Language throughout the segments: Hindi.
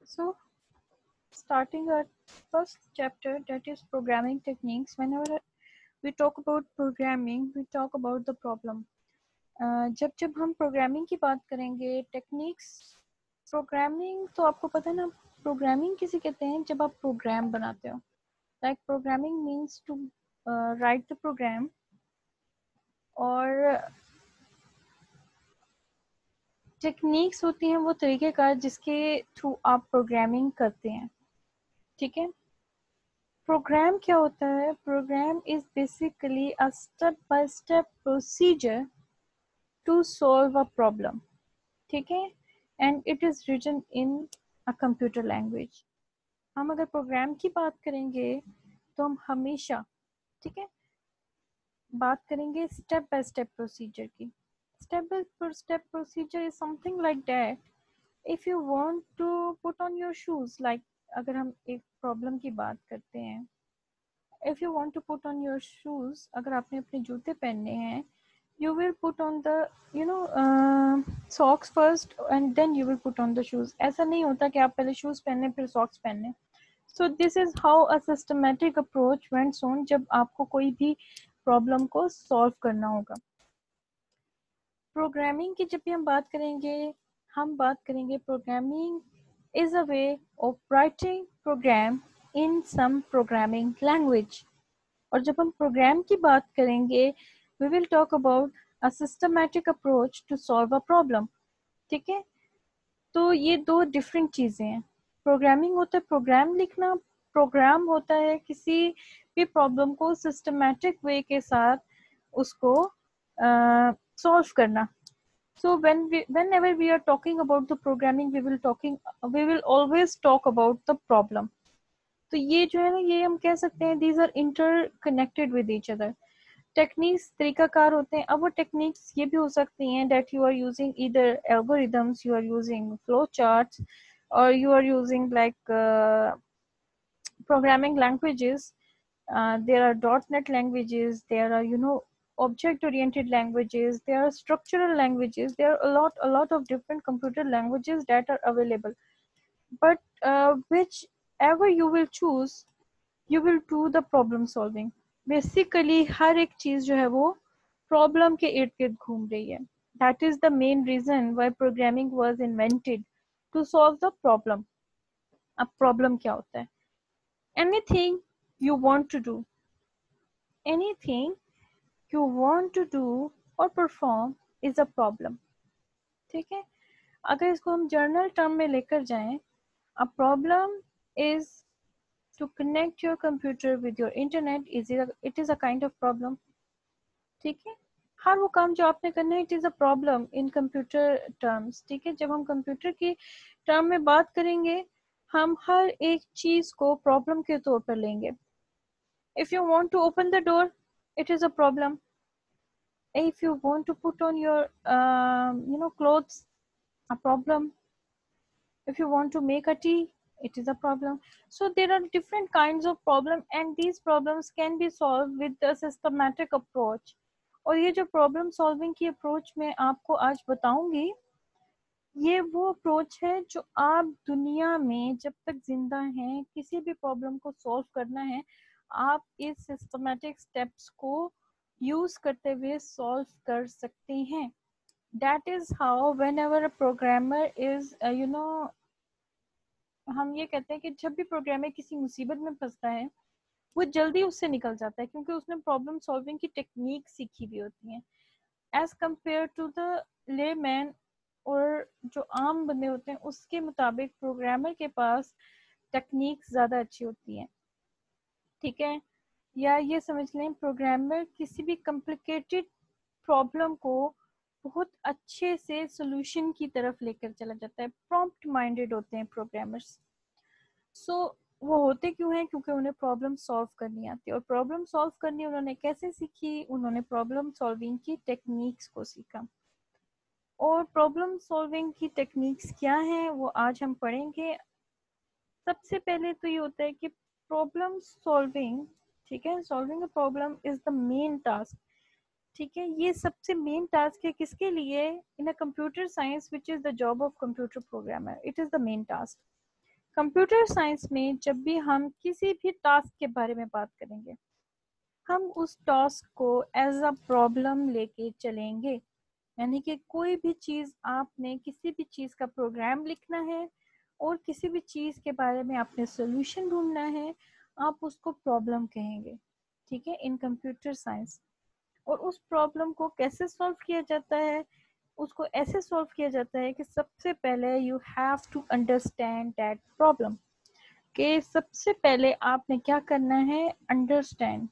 So, starting our first chapter, that is programming techniques. Whenever we talk about programming, we talk about the problem. जब जब हम प्रोग्रामिंग की बात करेंगे, टेक्निक्स, प्रोग्रामिंग तो आपको पता है ना, प्रोग्रामिंग किसे कहते हैं? जब आप प्रोग्राम बनाते हो, like programming means to write the program, और टेक्निक्स होती हैं वो तरीक़ेकार जिसके थ्रू आप प्रोग्रामिंग करते हैं। ठीक है, प्रोग्राम क्या होता है? Program is basically a step by step procedure to solve a problem. ठीक है, and it is written in a computer language. हम अगर प्रोग्राम की बात करेंगे तो हम हमेशा, ठीक है, बात करेंगे स्टेप बाय स्टेप प्रोसीजर की। Step by step procedure is something like that, if you want to put on your shoes, like अगर हम एक प्रॉब्लम की बात करते हैं, if you want to put on your shoes, अगर आपने अपने जूते पहनने हैं, you will put on the socks first and then you will put on the shoes. ऐसा नहीं होता कि आप पहले shoes पहने फिर socks पहने। So this is how a systematic approach went on जब आपको कोई भी problem को solve करना होगा। प्रोग्रामिंग की जब भी हम बात करेंगे programming is a way of writing program in some programming language। और जब हम प्रोग्राम की बात करेंगे, we will talk about a systematic approach to solve a problem. ठीक है, तो ये दो डिफरेंट चीज़ें हैं। प्रोग्रामिंग होता है प्रोग्राम लिखना, प्रोग्राम होता है किसी भी प्रॉब्लम को सिस्टमैटिक वे के साथ उसको सॉल्व करना। So whenever we are talking about the programming, we will always talk about the problem. तो ये जो है ना, ये हम कह सकते हैं these are interconnected with each other। Techniques तरीकाकार होते हैं। अब वो टेक्निक्स ये भी हो सकती हैं that you are using either algorithms, you are using flow charts, or you are using like programming languages। There are .NET languages, there are object oriented languages, there are structural languages, there are a lot of different computer languages that are available, but whichever you will choose, you will do the problem solving। Basically हर एक चीज जो है वो प्रॉब्लम के इर्द गिर्द घूम रही है। That is the main reason why programming was invented, to solve the problem. अब प्रॉब्लम क्या होता है? Anything you want to do, anything you want to do और परफॉर्म इज अ प्रॉब्लम। ठीक है, अगर इसको हम जर्नल टर्म में लेकर जाएं, a problem is to connect your computer with your internet, it is a kind of problem। ठीक है, हर वो काम जो आपने करना है, it is a problem in computer terms. ठीक है, जब हम कंप्यूटर की टर्म में बात करेंगे, हम हर एक चीज को प्रॉब्लम के तौर पर लेंगे। If you want to open the door, it is a problem. if you want to put on your clothes, a problem। if you want to make a tea, it is a problem। So there are different kinds of problem, and these problems can be solved with a systematic approach। और ये जो प्रॉब्लम सॉल्विंग की अप्रोच मैं आपको आज बताऊंगी, ये वो अप्रोच है जो आप दुनिया में जब तक जिंदा हैं, किसी भी प्रॉब्लम को सॉल्व करना है, आप इस सिस्टमैटिक स्टेप्स को यूज करते हुए सॉल्व कर सकते हैं। That is how whenever a programmer is हम ये कहते हैं कि जब भी प्रोग्रामर किसी मुसीबत में फंसता है, वो जल्दी उससे निकल जाता है, क्योंकि उसने प्रॉब्लम सॉल्विंग की टेक्निक सीखी हुई होती है, as compare to the layman. और जो आम बंदे होते हैं उसके मुताबिक प्रोग्रामर के पास टेक्निक ज़्यादा अच्छी होती है। ठीक है, या ये समझ लें, प्रोग्रामर किसी भी कॉम्प्लिकेटेड प्रॉब्लम को बहुत अच्छे से सोल्यूशन की तरफ लेकर चला जाता है। प्रॉम्प्ट माइंडेड होते हैं प्रोग्रामर्स। सो वो होते क्यों हैं? क्योंकि उन्हें प्रॉब्लम सॉल्व करनी आती है। और प्रॉब्लम सॉल्व करनी उन्होंने कैसे सीखी? उन्होंने प्रॉब्लम सॉल्विंग की टेक्निक्स को सीखा। और प्रॉब्लम सॉल्विंग की टेक्निक्स क्या हैं वो आज हम पढ़ेंगे। सबसे पहले तो ये होता है कि प्रॉब्लम सॉल्विंग, ठीक है, solving a problem is the main task. ठीक है, ये सबसे मेन टास्क है किसके लिए? In a computer science which is the job of computer programmer, it is the main task. Computer science में जब भी हम किसी भी टास्क के बारे में बात करेंगे, हम उस टास्क को एज अ प्रॉब्लम लेके चलेंगे। यानी कि कोई भी चीज़, आपने किसी भी चीज़ का प्रोग्राम लिखना है और किसी भी चीज़ के बारे में आपने सोल्यूशन ढूंढना है, आप उसको प्रॉब्लम कहेंगे, ठीक है, इन कंप्यूटर साइंस। और उस प्रॉब्लम को कैसे सॉल्व किया जाता है? उसको ऐसे सॉल्व किया जाता है कि सबसे पहले you have to understand that problem. कि सबसे पहले आपने क्या करना है? Understand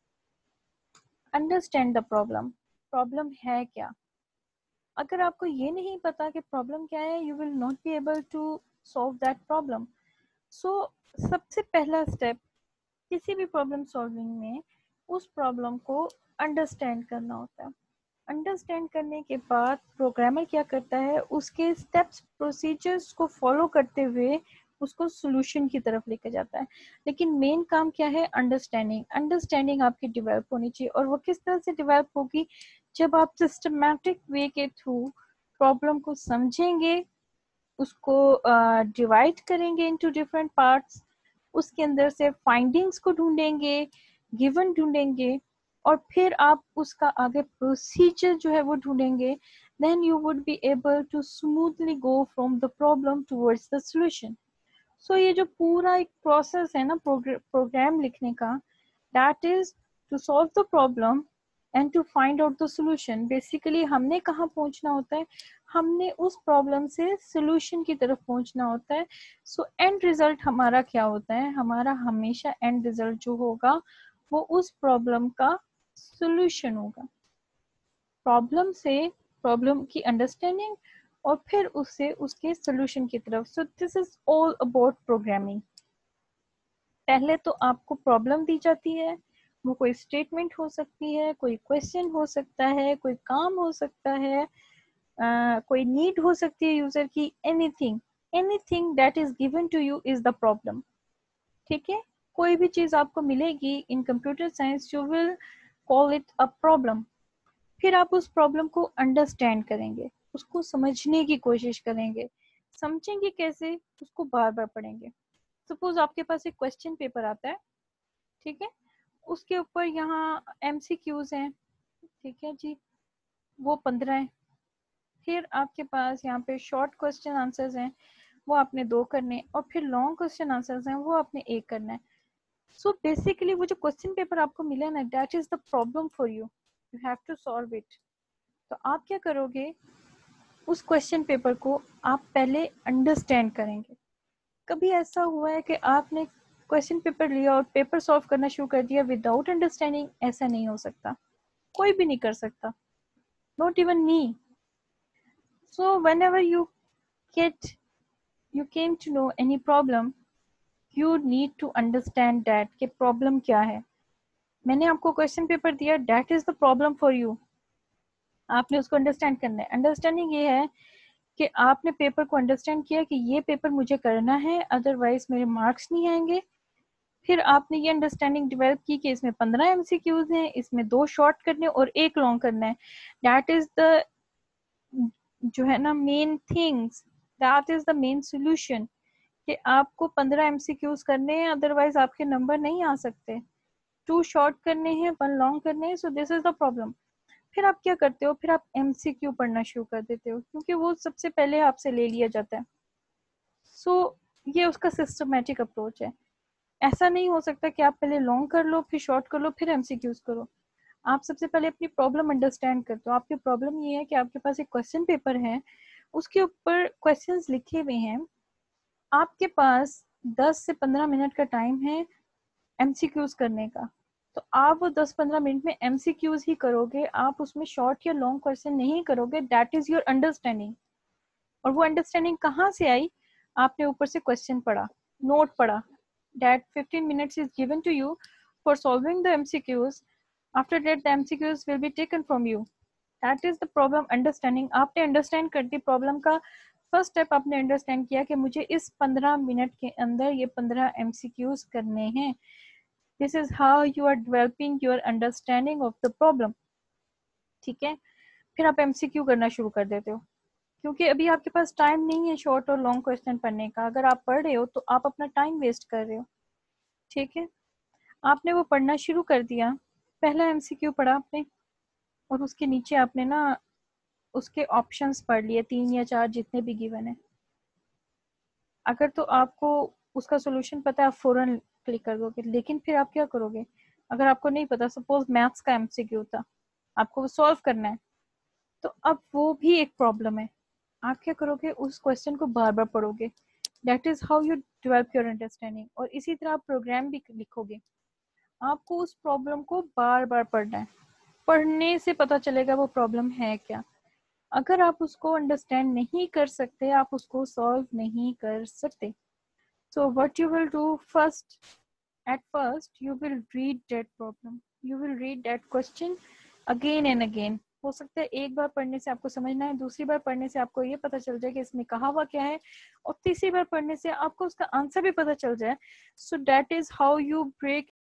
understand the problem. Problem है क्या? अगर आपको ये नहीं पता कि प्रॉब्लम क्या है, you will not be able to solve that problem. So सबसे पहला स्टेप किसी भी प्रॉब्लम सॉल्विंग में उस प्रॉब्लम को अंडरस्टैंड करना होता है। अंडरस्टैंड करने के बाद प्रोग्रामर क्या करता है, उसके स्टेप्स प्रोसीजर्स को फॉलो करते हुए उसको सोल्यूशन की तरफ लेकर जाता है। लेकिन मेन काम क्या है? अंडरस्टैंडिंग। अंडरस्टैंडिंग आपकी डेवलप होनी चाहिए, और वो किस तरह से डेवलप होगी? जब आप सिस्टमैटिक वे के थ्रू प्रॉब्लम को समझेंगे, उसको डिवाइड करेंगे इनटू डिफरेंट पार्ट्स, उसके अंदर से फाइंडिंग्स को ढूंढेंगे, गिवन ढूंढेंगे, और फिर आप उसका आगे प्रोसीजर जो है वो ढूंढेंगे, then you would be able to smoothly go from the problem towards the solution. So ये जो पूरा एक प्रोसेस है ना प्रोग्राम लिखने का, that is to solve the problem and to find out the solution. Basically हमने कहाँ पहुंचना होता है? हमने उस प्रॉब्लम से सॉल्यूशन की तरफ पहुंचना होता है। सो एंड रिजल्ट हमारा क्या होता है? हमारा हमेशा एंड रिजल्ट जो होगा वो उस प्रॉब्लम का सॉल्यूशन होगा। प्रॉब्लम से प्रॉब्लम की अंडरस्टैंडिंग, और फिर उससे उसके सॉल्यूशन की तरफ। So this is all about programming. पहले तो आपको प्रॉब्लम दी जाती है, वो कोई स्टेटमेंट हो सकती है, कोई क्वेश्चन हो सकता है, कोई काम हो सकता है, कोई नीड हो सकती है यूजर की। Anything, anything that is given to you is the problem. ठीक है, कोई भी चीज आपको मिलेगी in computer science, you will call it a problem. फिर आप उस प्रॉब्लम को अंडरस्टैंड करेंगे, उसको समझने की कोशिश करेंगे। समझेंगे कैसे? उसको बार बार पढ़ेंगे। सपोज आपके पास एक क्वेश्चन पेपर आता है, ठीक है, उसके ऊपर यहाँ MCQs हैं, ठीक है जी, वो 15 है। फिर आपके पास यहाँ पे शॉर्ट क्वेश्चन आंसर्स हैं, वो आपने 2 करने, और फिर लॉन्ग क्वेश्चन आंसर्स हैं, वो आपने 1 करना है। सो बेसिकली वो जो क्वेश्चन पेपर आपको मिला ना, that is the problem for you, you have to solve it. तो आप क्या करोगे? उस क्वेश्चन पेपर को आप पहले अंडरस्टैंड करेंगे। कभी ऐसा हुआ है कि आपने क्वेश्चन पेपर लिया और पेपर सॉल्व करना शुरू कर दिया विदाउट अंडरस्टैंडिंग? ऐसा नहीं हो सकता, कोई भी नहीं कर सकता, not even me. So whenever you came to know any problem, you need to understand that कि प्रॉब्लम क्या है। मैंने आपको क्वेश्चन पेपर दिया, that is the problem for you, आपने उसको अंडरस्टैंड करना है। अंडरस्टैंडिंग ये है कि आपने पेपर को अंडरस्टैंड किया कि ये पेपर मुझे करना है, अदरवाइज मेरे मार्क्स नहीं आएंगे। फिर आपने ये अंडरस्टैंडिंग डेवलप की कि इसमें 15 MCQs हैं, इसमें 2 शॉर्ट करने और 1 लॉन्ग करना है। दैट इज द जो है ना main things, that is the main solution, कि आपको 15 MCQs करने हैं, अदरवाइज आपके नंबर नहीं आ सकते। 2 शॉर्ट करने हैं, 1 लॉन्ग करने हैं, so this is the problem. फिर आप क्या करते हो? फिर आप MCQ पढ़ना शुरू कर देते हो, क्योंकि वो सबसे पहले आपसे ले लिया जाता है। सो ये उसका सिस्टमेटिक अप्रोच है। ऐसा नहीं हो सकता कि आप पहले लॉन्ग कर लो, फिर शॉर्ट कर लो, फिर MCQs करो। आप सबसे पहले अपनी प्रॉब्लम अंडरस्टैंड करते हो। आपकी प्रॉब्लम ये है कि आपके पास एक क्वेश्चन पेपर है, उसके ऊपर क्वेश्चंस लिखे हुए हैं, आपके पास 10 से 15 मिनट का टाइम है MCQs करने का। तो आप वो 10-15 मिनट में MCQs ही करोगे, आप उसमें शॉर्ट या लॉन्ग क्वेश्चन नहीं करोगे। That is your understanding. और वो अंडरस्टैंडिंग कहाँ से आई? आपने ऊपर से क्वेश्चन पढ़ा, नोट पढ़ा, that 15 minutes is given to you for solving the MCQs. After that, the MCQs will be taken from you. That is the problem understanding. आपने अंडरस्टैंड कर दी प्रॉब्लम का फर्स्ट स्टेप, आपने अंडरस्टैंड किया कि मुझे इस 15 मिनट के अंदर ये 15 MCQs करने हैं। This is how you are developing your understanding of the problem. ठीक है, फिर आप MCQ करना शुरू कर देते हो। क्योंकि अभी आपके पास टाइम नहीं है शॉर्ट और लॉन्ग क्वेश्चन पढ़ने का। अगर आप पढ़ रहे हो तो आप अपना टाइम वेस्ट कर रहे हो। ठीक है, आपने वो पढ़ना शुरू कर दिया, पहला एमसीक्यू पढ़ा आपने, और उसके नीचे आपने ना उसके ऑप्शंस पढ़ लिए, 3 या 4 जितने भी गिवन है। अगर तो आपको उसका सोल्यूशन पता है, आप फौरन क्लिक कर दोगे। लेकिन फिर आप क्या करोगे, अगर आपको नहीं पता, सपोज मैथ्स का एमसीक्यू था, आपको वो सॉल्व करना है, तो अब वो भी एक प्रॉब्लम है। आप क्या करोगे, उस क्वेश्चन को बार बार पढ़ोगे। That is how you develop your understanding. और इसी तरह आप प्रोग्राम भी लिखोगे, आपको उस प्रॉब्लम को बार बार पढ़ना है। पढ़ने से पता चलेगा वो प्रॉब्लम है क्या। अगर आप उसको अंडरस्टैंड नहीं कर सकते, आप उसको सॉल्व नहीं कर सकते। So what you will do first, at first you will read that problem, you will read that question again and again. हो सकता है एक बार पढ़ने से आपको समझना है, दूसरी बार पढ़ने से आपको ये पता चल जाए कि इसमें कहा हुआ क्या है, और तीसरी बार पढ़ने से आपको उसका आंसर भी पता चल जाए. So that is how you break